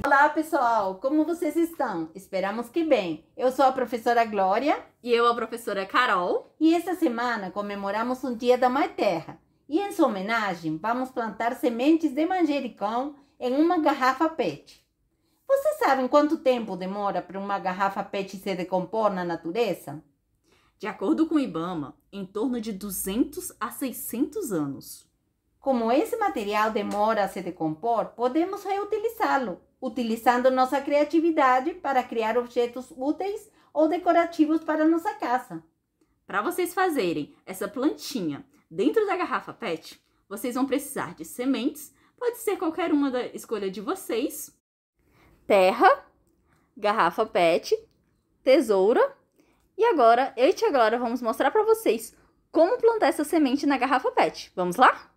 Olá pessoal, como vocês estão? Esperamos que bem. Eu sou a professora Glória. E eu a professora Carol. E esta semana comemoramos o Dia da Mãe Terra. E em sua homenagem, vamos plantar sementes de manjericão em uma garrafa PET. Vocês sabem quanto tempo demora para uma garrafa PET se decompor na natureza? De acordo com o IBAMA, em torno de 200 a 600 anos. Como esse material demora a se decompor, podemos reutilizá-lo, utilizando nossa criatividade para criar objetos úteis ou decorativos para nossa casa. Para vocês fazerem essa plantinha dentro da garrafa PET, vocês vão precisar de sementes, pode ser qualquer uma da escolha de vocês, terra, garrafa PET, tesoura, e agora eu e tia Glória vamos mostrar para vocês como plantar essa semente na garrafa PET. Vamos lá?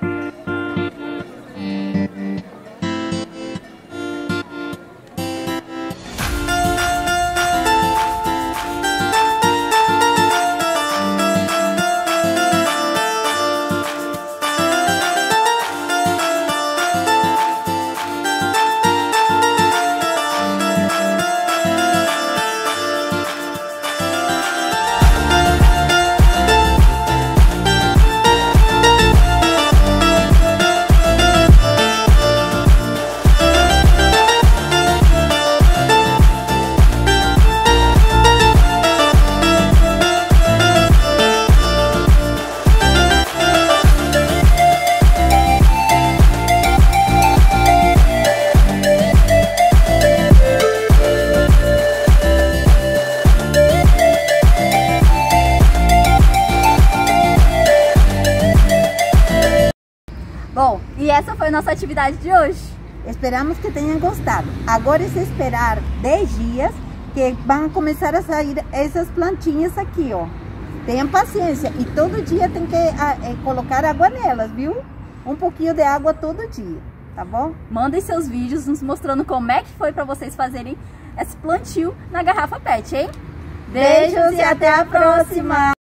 Bom, e essa foi a nossa atividade de hoje. Esperamos que tenham gostado. Agora é se esperar 10 dias que vão começar a sair essas plantinhas aqui, ó. Tenham paciência e todo dia tem que colocar água nelas, viu? Um pouquinho de água todo dia, tá bom? Mandem seus vídeos nos mostrando como é que foi para vocês fazerem esse plantio na garrafa PET, hein? Beijos e até a próxima!